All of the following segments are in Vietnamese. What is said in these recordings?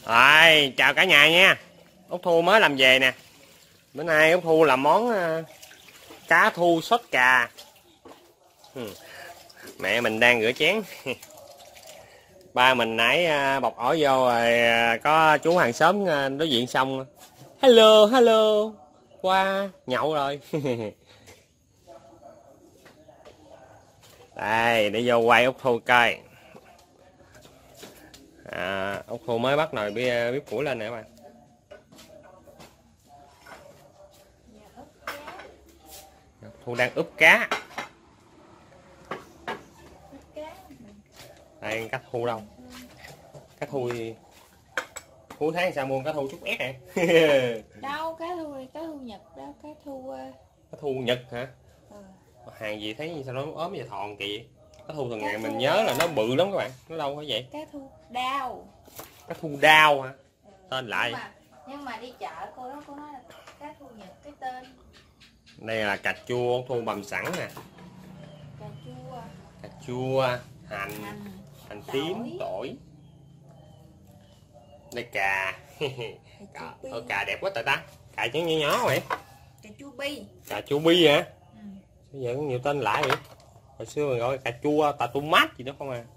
Rồi, chào cả nhà nha. Út Thu mới làm về nè. Bữa nay Út Thu làm món cá thu sốt cà. Mẹ mình đang rửa chén. Ba mình nãy bọc ổi vô rồi, có chú hàng xóm đối diện xong. Hello, hello. Qua nhậu rồi. Đây, để vô quay Út Thu coi. Út Thu mới bắt nồi bếp củi lên nè các bạn. Thu đang ướp cá. Đây cá thu đâu? Cá thu cuối tháng sao mua cá thu chút ép nè. Đâu cá thu Nhật đâu, cá thu Nhật hả? Hàng gì thấy sao nó ốm và thòn kìa. Cá thu thường ngày mình nhớ là nó bự lắm các bạn, nó đâu có vậy. Cá thu đao. Cá thu đao hả? Tên lại. Nhưng mà đi chợ cô nói là cá thu Nhật cái tên. Đây là cà chua Thu bằm sẵn nè. Cà chua, hành tím, tỏi. Đây cà. Cà đẹp quá trời ta. Cà chứ nhỏ nhỏ vậy. Cà chua bi. Cà chua bi hả? Bây giờ có nhiều tên lạ vậy. Hồi xưa mình gọi cà chua, tà tu mát gì đó không à.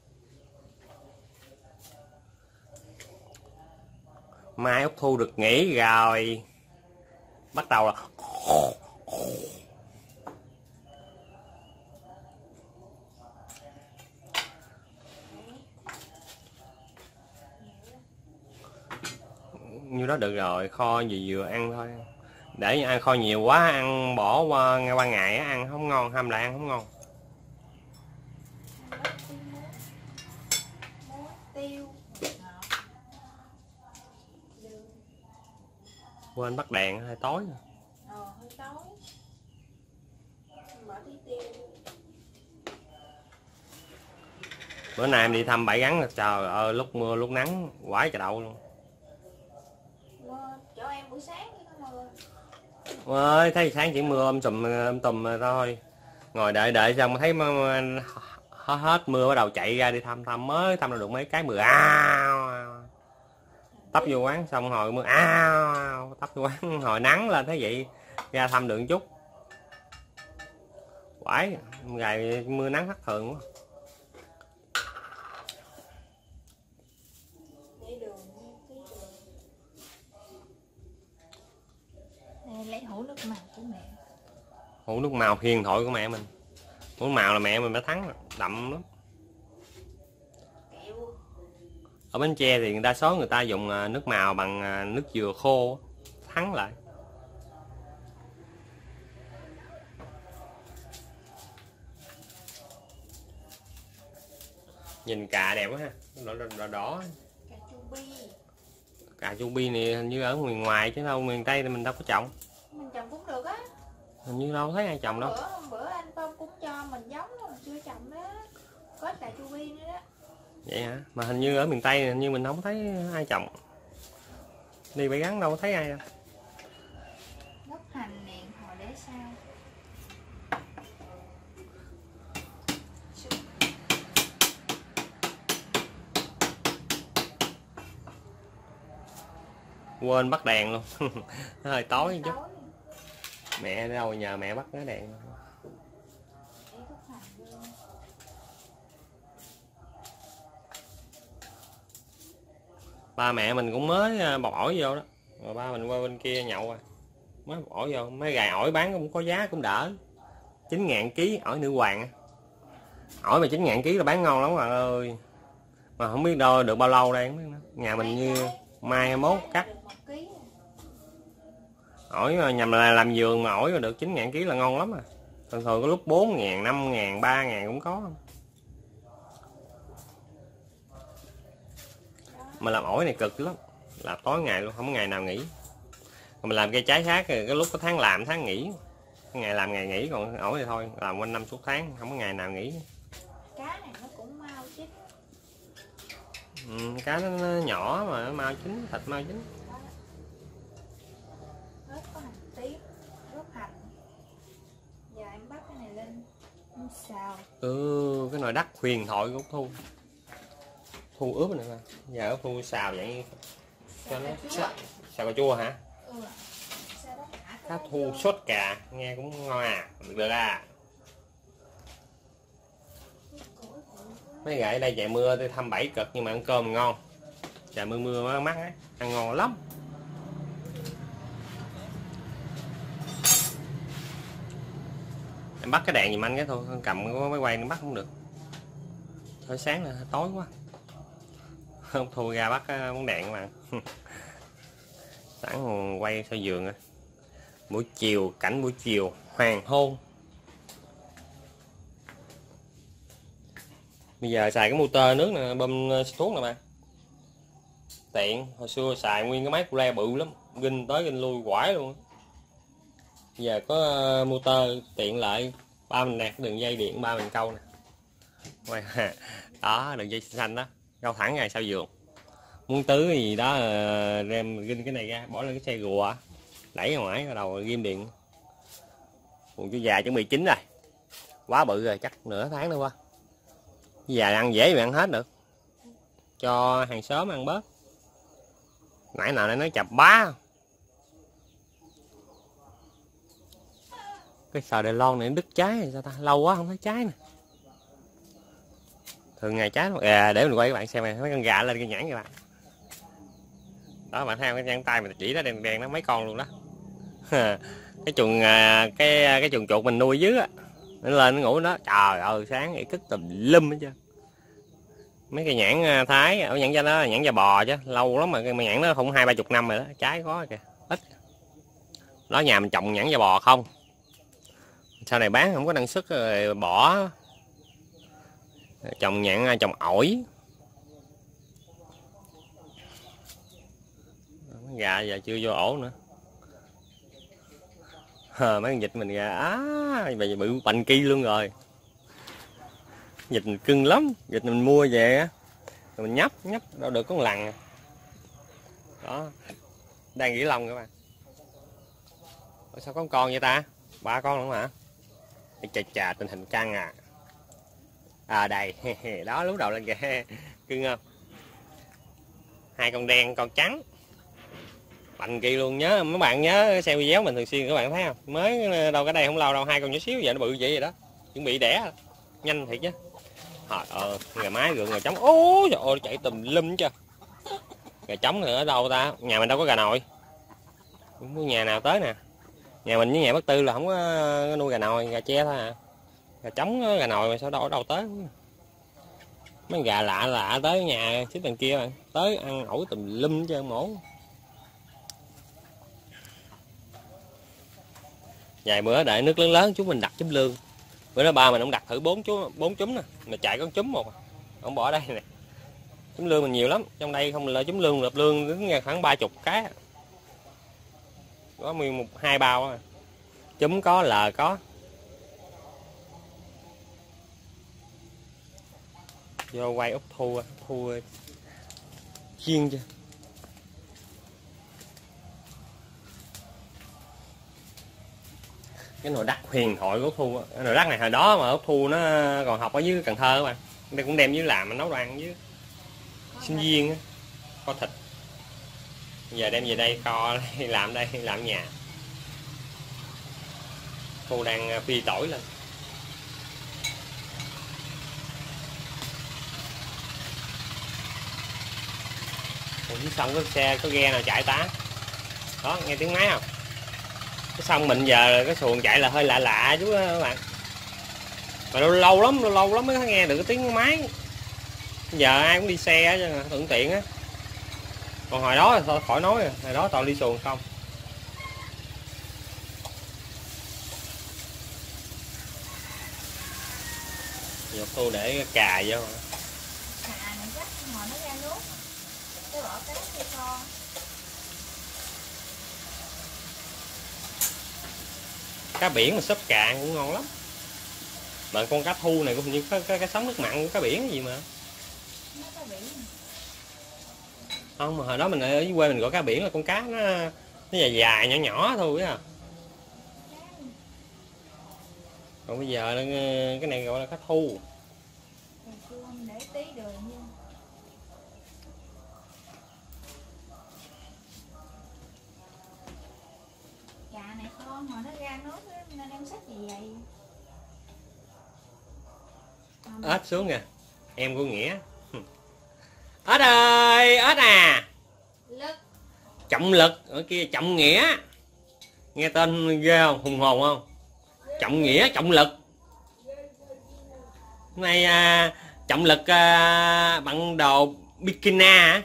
Mai Út Thu được nghỉ rồi. Bắt đầu là như đó được rồi, kho gì vừa ăn thôi. Để ăn kho nhiều quá ăn bỏ qua ngày á, ăn không ngon, hâm lại ăn không ngon. Quên bắt đèn hơi tối. Hơi tối. Bỏ tí tiêu. Bữa nay em đi thăm bãi gắn, trời ơi lúc mưa lúc nắng quái trời đậu luôn. Chỗ em buổi sáng chứ có mưa. Ơi thấy sáng chỉ mưa tùm thôi. Ngồi đợi xong thấy hết mưa bắt đầu chạy ra đi thăm mới thăm được mấy cái mưa tấp vô quán xong hồi mưa tấp vô quán hồi nắng lên thế vậy ra thăm được chút. Quái ngày mưa nắng thất thường quá. Lấy hũ nước màu của mẹ. Hũ nước màu huyền thoại của mẹ mình. Hũ nước màu là mẹ mình đã thắng rồi, đậm lắm. Ở Bến Tre thì đa số người ta dùng nước màu bằng nước dừa khô thắng lại. Nhìn cà đẹp quá ha, đỏ. Cà chua bi này hình như ở miền ngoài chứ đâu miền Tây thì mình đâu có trồng. Mình trồng cũng được á. Hình như đâu thấy ai trồng đâu. Bữa anh Phong cũng cho mình giống đó mà chưa trồng đó. Có cà chua bi nữa đó. Vậy hả? Mà hình như ở miền Tây hình như mình không thấy ai trồng. Đi bãi gắn đâu có thấy ai đâu. Gốc hành nè, hồi để sao? Quên bắt đèn luôn. Nó hơi tối chút. Mẹ ở đâu nhờ mẹ bắt cái đèn. Ba mẹ mình cũng mới bọc ổi vô đó. Rồi ba mình qua bên kia nhậu à. Mới bọc ổi vô, mấy gài ổi bán cũng có giá cũng đỡ. 9.000 ký ổi nữ hoàng. Ổi mà 9.000 ký là bán ngon lắm bạn ơi. Mà không biết đâu được bao lâu đây. Nhà mình như mai 21 cắt. Ổi mà nhằm là làm vườn mà ổi mà được 9.000 ký là ngon lắm à. Thường thường có lúc 4.000, 5.000, 3.000 cũng có. Mà làm ổi này cực lắm, làm tối ngày luôn, không có ngày nào nghỉ. Còn mình làm cây trái khác thì cái lúc có tháng làm tháng nghỉ, ngày làm ngày nghỉ, còn ổi thì thôi làm quanh năm suốt tháng, không có ngày nào nghỉ. Cá này nó cũng mau chín. Cá nó nhỏ mà nó mau chín, thịt mau chín. Hết có hành tím, gốc hành. Giờ em bắt cái này lên xào. Cái nồi đất huyền thoại của Thu thu ướp này mà. Giờ ốc thu xào vậy cho nó xào cà chua hả? Cá thu sốt cà nghe cũng ngon à, được à. Mấy gậy ở đây trời mưa tôi thăm bảy cực nhưng mà ăn cơm ngon. Trời mưa mưa mát ấy, ăn ngon lắm. Em bắt cái đèn giùm anh cái thôi, cầm cái máy quay nó bắt không được. Thôi sáng là tối quá. Không thu ra bắt bóng đèn các bạn. Sẵn quay sau giường á. Buổi chiều, cảnh buổi chiều, hoàng hôn. Bây giờ xài cái motor nước nè, bơm thuốc nè bạn. Tiện, hồi xưa xài nguyên cái máy cooler bự lắm, ginh tới ginh lui quải luôn. Bây giờ có motor tiện lợi, ba mình nè, đường dây điện ba mình câu nè. Đó, đường dây xanh đó, câu thẳng ngay sau giường. Muốn tứ gì đó đem ginh cái này ra, bỏ lên cái xe rùa, đẩy ra ngoài cái đầu ghim điện. Còn chú già chuẩn bị chín rồi, quá bự rồi, chắc nửa tháng nữa qua. Chú già ăn dễ mà ăn hết được, cho hàng xóm ăn bớt. Nãy nào nó chập bá. Cái sờ đèn lon này nó đứt trái rồi sao ta, lâu quá không thấy trái nè. Thường ngày trái để mình quay các bạn xem này, mấy con gà lên cái nhãn các bạn. Đó bạn thấy không, cái nhãn tay mình chỉ nó đèn đèn nó mấy con luôn đó. Cái chuồng cái chuồng chuột mình nuôi dưới á, nó lên nó ngủ đó, trời ơi sáng vậy cất tùm lum hết trơn. Mấy cái nhãn Thái ở nhãn cho nó nhãn da bò chứ lâu lắm mà cái nhãn nó không 20-30 năm rồi đó, trái có kìa ít. Đó nhà mình trồng nhãn da bò không, sau này bán không có năng suất rồi bỏ. Trồng nhãn trồng ổi. Mấy gà giờ chưa vô ổ nữa. Mấy con vịt mình gà bây bự bành ki luôn rồi. Vịt mình cưng lắm, vịt mình mua về á rồi mình nhấp đâu được có một lần. Đó đang nghỉ lông các bạn. Sao có con vậy ta, 3 con luôn hả? Chà tình hình căng à. À đây đó lúc đầu lên kìa, cưng không? 2 con đen con trắng bành kỳ luôn. Nhớ mấy bạn nhớ xem video mình thường xuyên các bạn thấy không, mới đâu cái đây không lâu đâu 2 con nhỏ xíu giờ nó bự vậy rồi đó, chuẩn bị đẻ nhanh thiệt chứ. Gà mái gượng gà trống, ôi trời ơi chạy tùm lum chưa. Gà trống nữa ở đâu ta, nhà mình đâu có gà nồi, không có nhà nào tới nè. Nhà mình với nhà bác Tư là không có nuôi gà nồi, gà tre thôi à. Gà trống gà nồi mà sao đâu ở đâu tới. Mấy gà lạ tới nhà xích đằng kia bạn, tới ăn ổi tùm lum chứ mổ. Vài bữa đợi nước lớn lớn chúng mình đặt chấm lương. Bữa đó ba mình không đặt thử 4 chấm nè, mà chạy có chấm một, không bỏ đây nè. Chấm lương mình nhiều lắm, trong đây không là chấm lương lập lương đến khoảng 30 cái. Có nguyên 1-2 bao à. Chấm có lờ có. Vô quay ốc thu chiên chưa. Cái nồi đất huyền thoại của ốc thu á. Cái nồi đất này hồi đó mà ốc thu nó còn học ở dưới Cần Thơ các bạn, đây cũng đem dưới làm mà nấu đồ ăn với sinh viên á, kho thịt. Giờ đem về đây kho làm đây làm nhà. Cô đang phi tỏi lên. Xong cái xe có ghe nào chạy ta. Đó nghe tiếng máy không, cái xong mình giờ cái xuồng chạy là hơi lạ chú các bạn, mà lâu lắm mới nghe được cái tiếng máy. Giờ ai cũng đi xe cho thuận tiện á, còn hồi đó thôi khỏi nói rồi, hồi đó toàn đi xuồng không. Dọc thu để cà vô. Cá biển mà súp cạn cũng ngon lắm. Mà con cá thu này cũng như cái sống nước mặn của cá biển gì mà. Không mà hồi đó mình ở dưới quê mình gọi cá biển là con cá nó dài dài nhỏ nhỏ thôi á. Còn bây giờ cái này gọi là cá thu. con hồi nó ra nước nên em xách gì vậy? Ếch xuống kìa, em của Nghĩa. Ếch ơi, ếch à. Lực. Trọng Lực, ở kia Trọng Nghĩa. Nghe tên ghê không, hùng hồn không? Trọng Nghĩa, Trọng Lực. Này Trọng Lực bằng đồ bikina hả?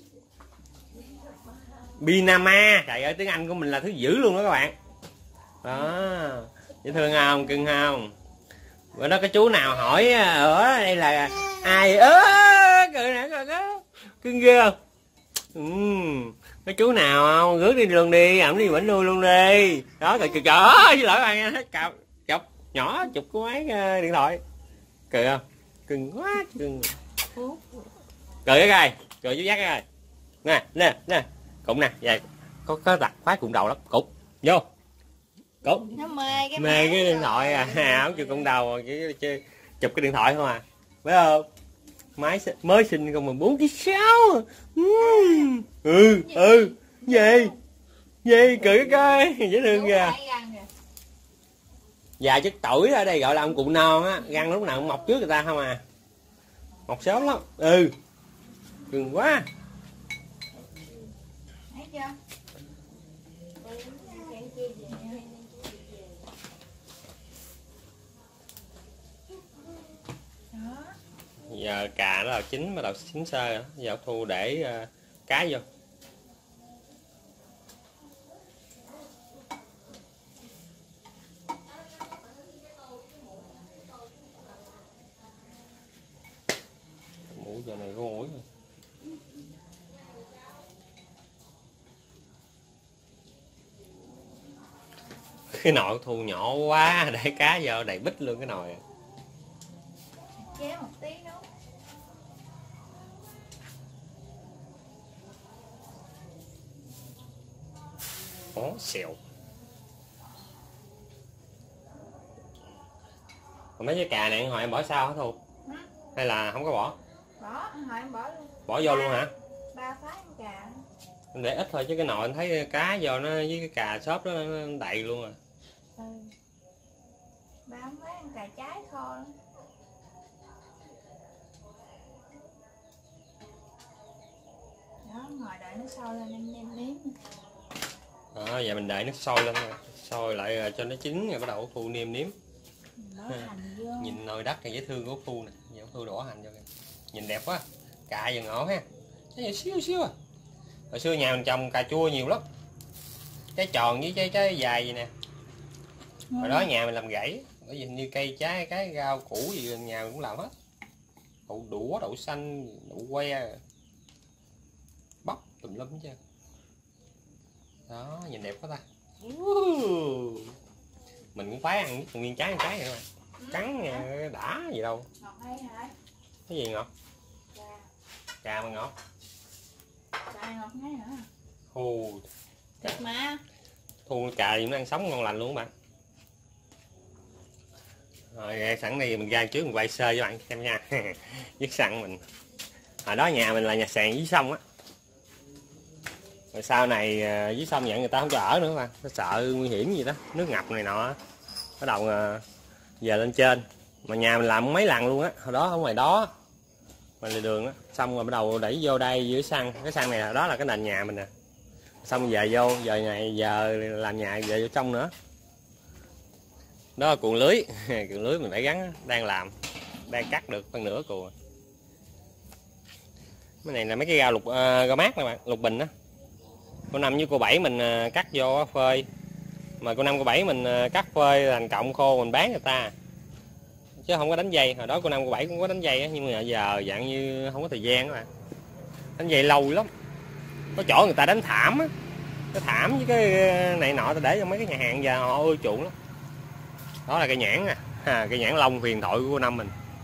Binama. Trời ơi, tiếng Anh của mình là thứ dữ luôn đó các bạn. Đó, dễ thương không, cưng không? Bữa đó có chú nào hỏi ở đây là ai cười nè, cưng ghê không? Có chú nào không rước đi đường đi, ẩm đi bển nuôi luôn đi. Đó, trời ơi, xin lỗi bạn nha, chụp nhỏ chụp cái máy điện thoại. Cười không? Cưng quá, cưng. Cười cái gai, cười chú dắt cái gai. Nè, cụng nè, vậy có đặt phái cụng đầu lắm, cục vô. Cục. Nó mê cái điện thoại không chịu cụng đầu, chỉ chụp cái điện thoại không à. Phải không? Máy mới sinh còn 14,6 kg. Gì cười cái dễ thương kìa. Già chất tuổi ở đây gọi là ông cụ non á, răng lúc nào cũng mọc trước người ta không à. Mọc sớm lắm. Cưng quá. Thấy chưa? Giờ cà nó là chín, bắt đầu chín sơ rồi. Giờ thu để cá vô. Mũi giờ này có mũi rồi. Cái nồi thu nhỏ quá, để cá vô đầy bít luôn cái nồi. Chế một tí nữa. Ó xèo. Còn mấy cái cà này hồi em bỏ sao hả Thu? Hay là không có bỏ? Bỏ, hồi em bỏ luôn. Bỏ vô luôn hả? 3 phái cà. Em để ít thôi chứ cái nồi anh thấy cá vô nó với cái cà xốp đó nó đầy luôn rồi. 3 phái cà trái kho. Đó, ngồi đợi nó sôi lên em nếm. Đó, giờ mình đợi nó sôi lên, sôi lại cho nó chín rồi bắt đầu Thu nêm nếm. Nhìn nồi đất này dễ thương của Thu nè, giờ Thu đổ hành cho kìa. Nhìn đẹp quá, cà giờ ngộ ha. Cái gì xíu à. Hồi xưa nhà mình trồng cà chua nhiều lắm, trái tròn với trái dài gì nè. Hồi đó nhà mình làm gãy, bởi vì như cây trái cái rau củ gì nhà mình cũng làm hết. Đậu đũa, đậu xanh, đậu que, bắp tùm lum chứ. Đó, nhìn đẹp quá ta. Mình cũng phải ăn nguyên trái này mà. Cắn đã gì đâu. Ngọt hay hả? Cái gì ngọt? Cà mà ngọt. Cà ngọt hay hả? Thịt mà. Thu cà gì nó ăn sống ngon lành luôn các bạn. Rồi sẵn đây mình ra trước mình quay sơ với bạn xem nha. Dứt sẵn mình. Hồi đó nhà mình là nhà sàn dưới sông á. Rồi sau này dưới sông nhận người ta không cho ở nữa mà, nó sợ nguy hiểm gì đó, nước ngập này nọ. Bắt đầu về lên trên. Mà nhà mình làm mấy lần luôn á, hồi đó ở ngoài đó. Ngoài lề đường á, xong rồi bắt đầu đẩy vô đây dưới sân, cái sân này đó là cái nền nhà mình nè. Xong về vô, giờ làm nhà về vô trong nữa. Đó là cuộn lưới, cuộn lưới mình phải gắn, đang làm, đang cắt được phân nửa cuộn. Cái này là mấy cái rau rau mát nè bạn, lục bình á. Cô Năm với cô Bảy mình cắt vô phơi, mà cô Năm cô Bảy mình cắt phơi thành cọng khô mình bán người ta, chứ không có đánh dây. Hồi đó cô Năm cô Bảy cũng có đánh dây á, nhưng mà giờ dạng như không có thời gian các bạn, đánh dây lâu lắm. Có chỗ người ta đánh thảm á, cái thảm với cái này nọ ta để cho mấy cái nhà hàng giờ họ ưa chuộng lắm. Đó là cây nhãn cây nhãn lông huyền thoại của cô Năm mình.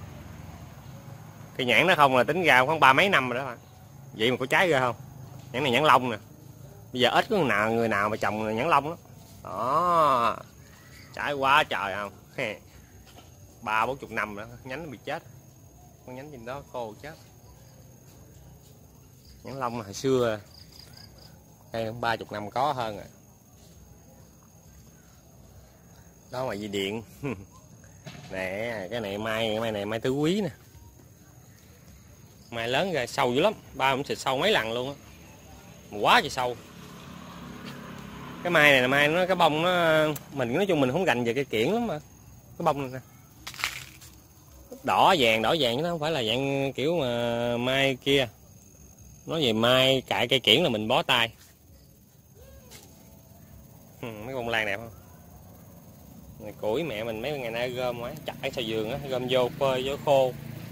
Cây nhãn nó không là tính ra khoảng 30 mấy năm rồi đó bạn. Vậy mà có trái ra không? Nhãn này nhãn lông nè. Bây giờ ít có người nào mà trồng nhãn lông đó. Đó. Trái quá trời không? 30-40 năm rồi đó, nhánh nó bị chết. Con nhánh trên đó khô chết. Nhãn lông hồi xưa đây 30 năm có hơn rồi. Đó ngoài dây điện. Nè cái này mai này mai tứ quý nè, mai lớn ra sâu dữ lắm, ba cũng xịt sâu mấy lần luôn á, quá trời sâu. Cái mai này là mai nó cái bông nó mình nói chung mình không gành về cây kiển lắm mà cái bông này nè đỏ vàng chứ nó không phải là dạng kiểu mà mai kia. Nói về mai cạy cây kiển là mình bó tay. Mấy bông lan đẹp không? Này củi mẹ mình mấy ngày nay gom quá chặt sau vườn á, gom vô phơi vô khô.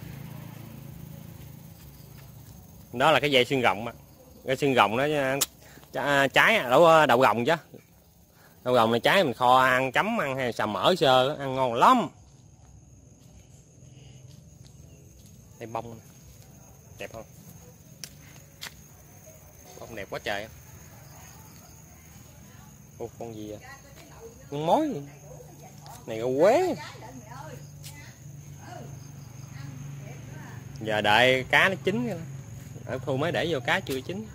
Đó là cái dây xương rồng á, cái xương rồng đó trái đậu gồng chứ. Đậu gồng này trái mình kho ăn chấm ăn hay xào mỡ sơ ăn ngon lắm. Đây bông đẹp không? Bông đẹp quá trời. Ô, con gì vậy? Con mối gì? Này là quế. Giờ đợi cá nó chín rồi. Ở thu mới để vô cá chưa chín.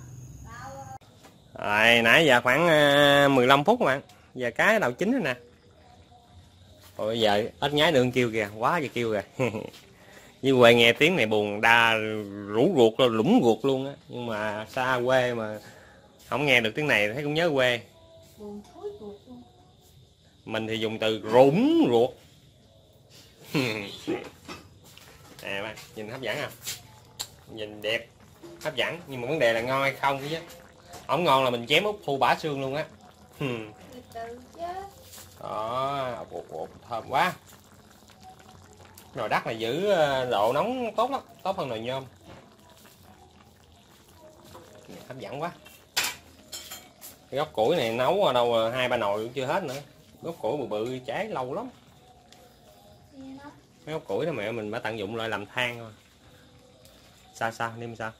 Rồi nãy giờ khoảng 15 phút các bạn. Giờ cá đầu chín rồi nè. Rồi bây giờ ếch nhái đường kêu kìa, quá giờ kêu kìa. Với quê nghe tiếng này buồn đa rủ ruột luôn, lũng ruột luôn á. Nhưng mà xa quê mà không nghe được tiếng này thấy cũng nhớ quê. Mình thì dùng từ rủng ruột. Nè bạn, nhìn hấp dẫn không? Nhìn đẹp, hấp dẫn, nhưng mà vấn đề là ngon hay không chứ. Không ngon là mình chém úp thu bả xương luôn á. Đó, thơm quá. Nồi đất này giữ độ nóng tốt lắm, tốt hơn nồi nhôm. Hấp dẫn quá. Cái gốc củi này nấu ở đâu 2-3 nồi cũng chưa hết nữa. Gốc củi bự bự cháy lâu lắm. Mấy gốc củi đó mẹ mình đã tận dụng lại làm than thôi. Sao Niêm sao?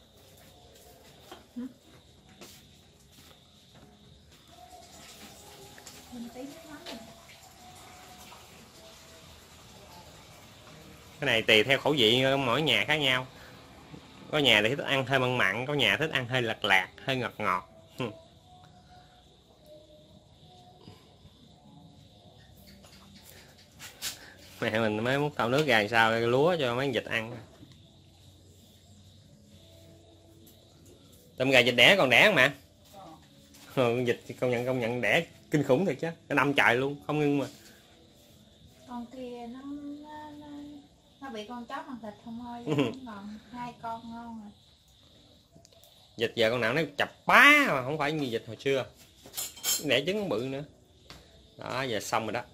Cái này tùy theo khẩu vị mỗi nhà khác nhau. Có nhà thì thích ăn hơi mặn mặn, có nhà thích ăn hơi lạt lạt, hơi ngọt ngọt. Mẹ mình mới muốn tao nước gà sao lúa cho mấy vịt ăn. Tôm gà vịt đẻ còn đẻ không mẹ? Vịt công nhận đẻ kinh khủng thiệt chứ, nó 5 chạy luôn không ngưng mà. Con kia nó bị con chó ăn thịt không thôi, còn 2 con ngon rồi. Vịt giờ con nào nó chập bá mà không phải như vịt hồi xưa, đẻ trứng bự nữa. Đó giờ xong rồi đó.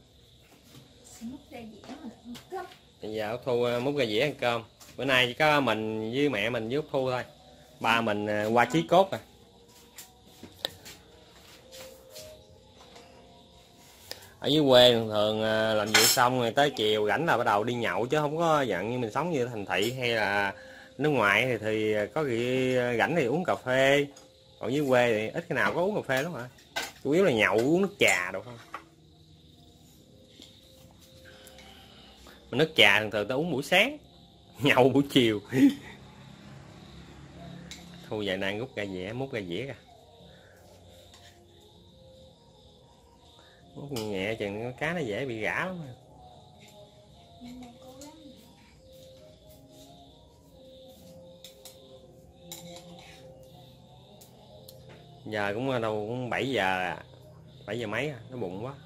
Bây giờ Út Thu múc ra dĩa ăn cơm. Bữa nay chỉ có mình với mẹ mình với Út Thu thôi. Ba mình qua chí cốt rồi. Ở dưới quê thường làm việc xong rồi tới chiều rảnh là bắt đầu đi nhậu, chứ không có dạng như mình sống như thành thị hay là nước ngoài thì có gì rảnh thì uống cà phê. Còn dưới quê thì ít khi nào có uống cà phê lắm hả? Chủ yếu là nhậu uống nước trà đâu không. Mà nước trà thường thường ta uống buổi sáng, nhậu buổi chiều. Thu giờ đang rút ra dĩa, múc ra dĩa ra. Múc nhẹ chừng cá nó dễ bị rã lắm. Giờ cũng đâu cũng 7 giờ à. 7 giờ mấy à, nó bụng quá.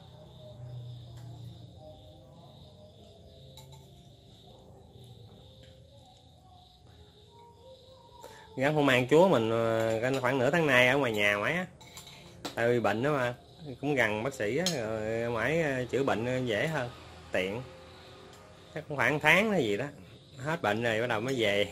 Gắn không mang chúa mình khoảng nửa tháng nay ở ngoài nhà ngoái á. Tại vì bệnh đó mà, cũng gần bác sĩ á, rồi ngoái chữa bệnh dễ hơn, tiện. Chắc cũng khoảng tháng hay gì đó. Hết bệnh rồi bắt đầu mới về.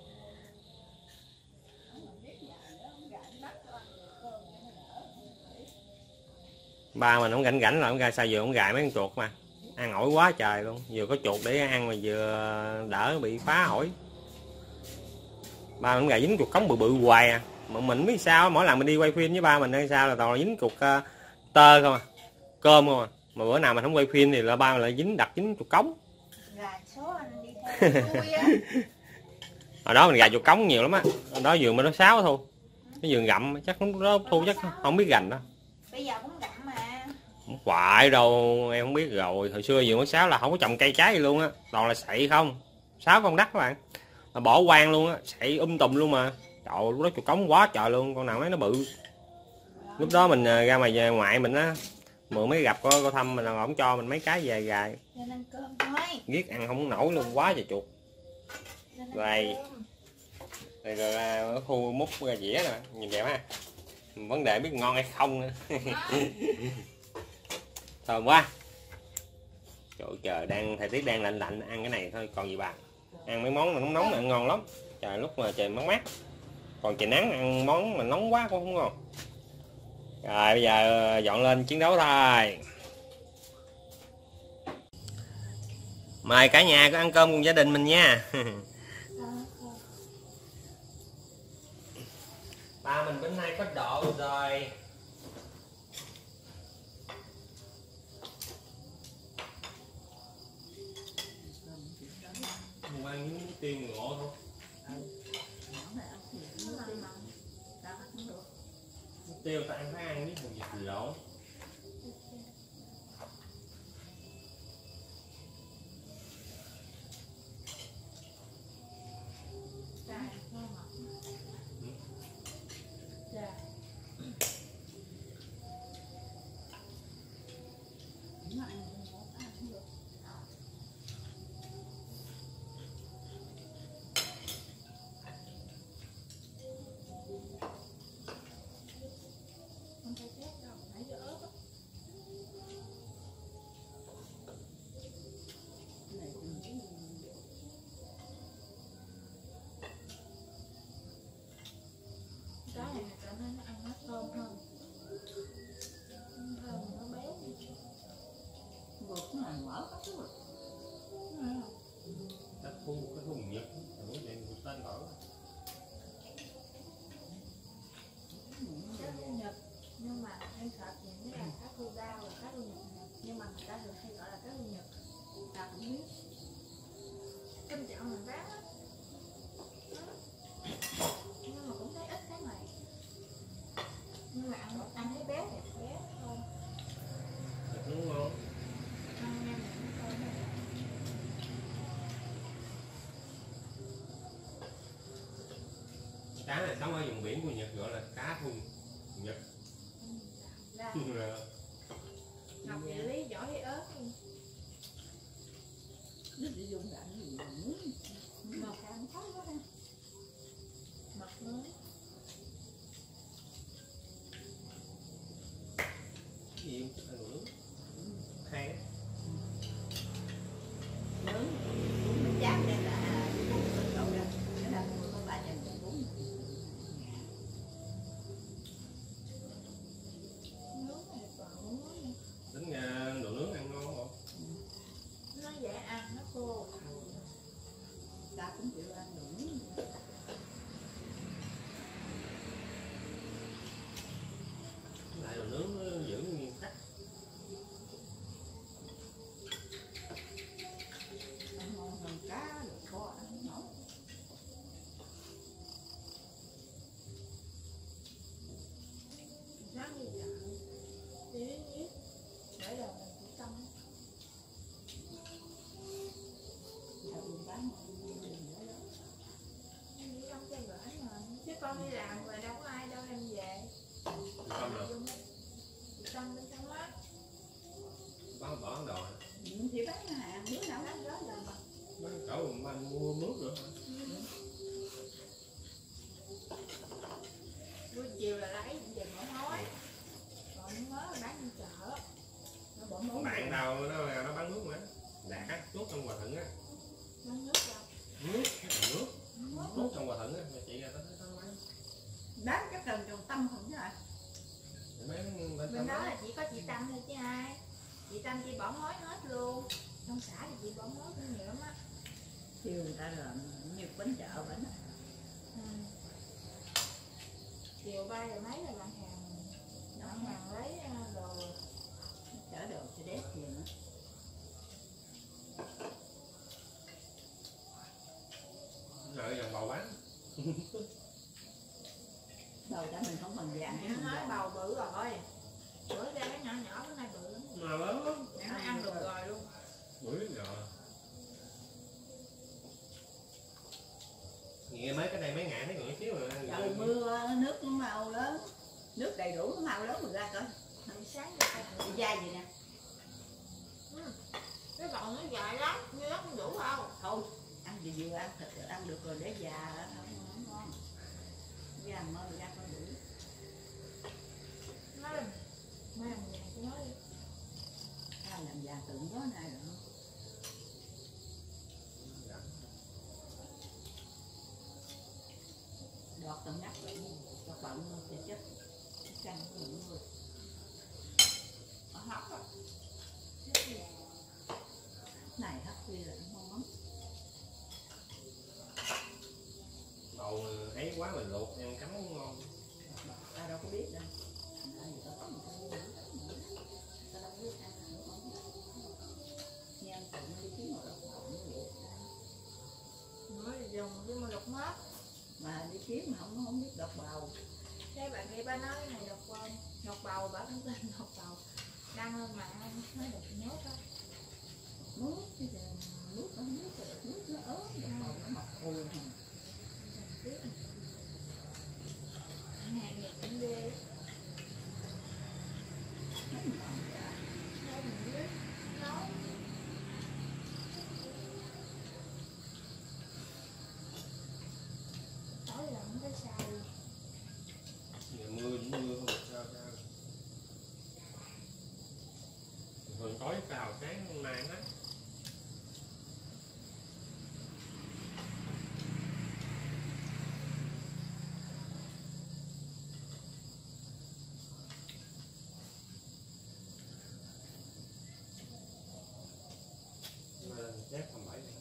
Ba mình không rảnh là không ra sao vừa không gài mấy con chuột mà. Ăn ổi quá trời luôn, vừa có chuột để ăn mà vừa đỡ bị phá ổi. Ba mình gài dính chuột cống bự bự hoài à. Mà mình biết sao, mỗi lần mình đi quay phim với ba mình hay sao là toàn là dính chuột tơ không à, cơm không à. Mà bữa nào mình không quay phim thì là ba mình lại dính chuột cống. Hồi đó mình gài chuột cống nhiều lắm á. Hồi đó vườn mình nó 6 Thu. Cái vườn gặm chắc nó Thu chắc không biết gành đâu. Bây giờ cũng gặm mà. Không phải đâu, em không biết rồi. Hồi xưa vườn mướt sáo là không có trồng cây trái gì luôn á, toàn là sậy không. Sáo con đất các bạn, mà bỏ quang luôn á, sậy tùm luôn mà. Trời ơi, lúc đó chuột cống quá trời luôn, con nào nó bự. Lúc đó mình ra mà về ngoại mình á, mượn mấy gặp có thăm mình, ổng cho mình mấy cái về gài. Giết ăn không nổi luôn, quá trời chuột. Rồi rồi ra khu múc ra dĩa nè, nhìn đẹp ha. Vấn đề biết ngon hay không nữa. Thơm quá. Trời trời, đang thời tiết đang lạnh lạnh, ăn cái này thôi còn gì bằng. Ăn mấy món mà nóng nóng ăn ngon lắm. Trời lúc mà trời mát mát. Còn trời nắng ăn món mà nóng quá cũng không ngon. Rồi bây giờ dọn lên chiến đấu thôi. Mời cả nhà có ăn cơm cùng gia đình mình nha. Ba mình bữa nay có độ rồi. Ăn miếng tiêu ngộ thôi. Tiêu ta ăn phải ăn với một vịt lộn. Cái thùng nhật, tên gọi nhưng mà em sợ chuyện là cá thu đao và cá thu nhật, nhưng mà người ta thường hay gọi là cá thu nhật, ta cũng biết cơm chợ mình bán á, nhưng mà cũng thấy ít cái này, nhưng mà ăn thấy bé thì bé thôi, đúng không? ăn nhanh thôi. Cá này sống ở vùng biển của Nhật gọi là cá thu Nhật. Học địa lý giỏi hay ớt luôn. Mật ăn khó quá ha. Mật mới. Cái gì ăn nướng hay á. Nướng chát đây là đậu ra, cái là mua có 340. Tính đồ nướng ăn ngon không? Nó dễ ăn, nó khô. Ta cũng chịu ăn đồ nướng. Lại đồ nướng nó giữ nguyên tắc. Ăn ngon hơn cá rồi kho ăn không nổi. Sáng đi chợ, đi biết, để đầu mình chỉ tâm. Đâu bán Đi tâm cho gửi mà, chứ con đi làm rồi đâu có ai đâu đem về. Không được. Chị tâm bên trong á. Bán bỏ đồ. chỉ bán hàng đứa nào Bán đó là mà. Bán chỗ mà mua nước nữa. Buổi chiều là lấy về bỏ mối. Còn mớ là bán đi chợ. nó bỏ món Bạn đâu nó bán nước mà. Đã tốt trong hòa thận á. Bán nước đâu. Nước tốt trong hòa thận á, mà chị ra tới nó bán. bán cái cần trồng tâm không chứ hả? Bên đó là chỉ có chị Tâm thôi chứ ai. Chị Tâm chị bỏ mối hết luôn. Trong xã thì chị bỏ mối cũng nhiều lắm á. Kêu người ta làm như bánh chợ bánh. Chiều 3 giờ mấy là bạn hàng lấy đồ. Chở đồ cho đét gì nữa. Rồi dòng bầu bán. Đầu ra mình không bằng vàng chứ Mẹ mình nói vàng. bầu bự rồi. bữa ra cái nhỏ nhỏ bữa nay bự lắm. Mà lớn lắm. Mẹ nói ăn được rồi luôn. Bữa giờ nghe mấy cái này mấy ngày thấy ngựa xíu rồi. Trời mưa nước nó màu lớn, nước đầy đủ nó màu lớn, mình ra coi Hồi sáng ra đi dai vậy nè. cái còn nó dài lắm, như nó không đủ đâu. Thôi ăn gì vừa ăn thịt ăn được rồi, để già không ngon. Già mơ ra coi đủ. Nói là mấy làm nhà của nó đi. Ai làm già tượng đó này rồi. Đọt tận nắp rồi, đọt bận luôn thì chết. Căng bận luôn. Họ hấp rồi. Này hấp kia là ngon lắm. Bầu ấy quá mình luộc ăn cắm cũng ngon. Ta đâu có biết đâu. Ai người ta có người ta mua nữa. Ta đâu có biết ăn nữa không. Nghe anh tự nó đi kiếm một độc bầu nó luộc. Nói dùng cái mà đục mát. Mà đi kiếm mà không biết độc bầu. Cái bạn kia bà nói cái này đục bầu, bà cũng tên đục bầu. Đăng lên mạng nói đục nhốt á. Nước chứ kìa, nước nó ớt, độc bầu nó mọc khô. Hàng này cũng ghê. Nó ngon dạ. Nói mình biết nấu. Tối là không thấy sao luôn. Giờ mưa cũng mưa không sao sao. Thường tối cào sáng hôm nay á. Chết không phải nữa.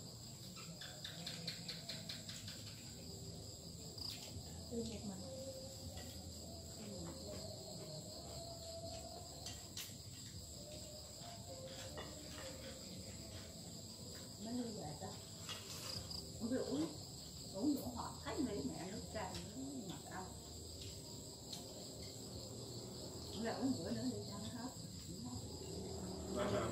Tôi nhặt mình. Nó như vậy ta. Uống nữa họ thấy mấy mẹ nước canh nó mặc ong. Rồi uống bữa nữa đi cho nó hết. Mà sao?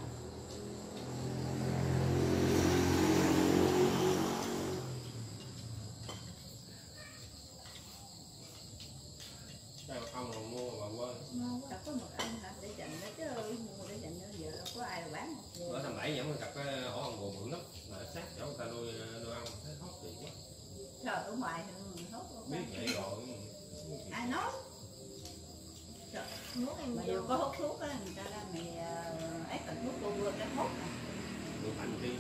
Sao không mà mua mà quên. Ngon quá. Đâu có mật ong hả? Để dành đó chứ mua để dành đó giờ đâu có ai bán. Bữa thằng Bảy dẫn gặp cái ổ ong bồ bự lắm, mà sát chỗ người ta nuôi ong thấy hốt gì quá. Trời ở ngoài hốt Biết vậy rồi. ai nói. Muốn em Mà vô. dù có hút thuốc á, người ta ra mày ấy cần thuốc cô vừa cái hút nè. Được thành tiên.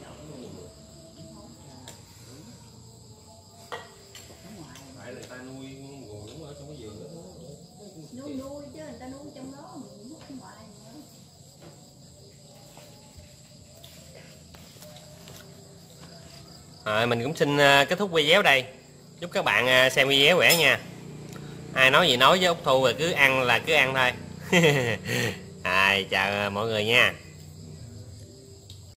Ở ngoài Phải người ta nuôi bồ đúng ở trong cái vườn đó. nuôi chứ người ta nuôi trong đó mình hút ở ngoài nữa. Mình cũng xin kết thúc video đây. Chúc các bạn xem video khỏe nha. Ai nói gì nói với Úc Thu rồi cứ ăn là cứ ăn thôi. Chào mọi người nha.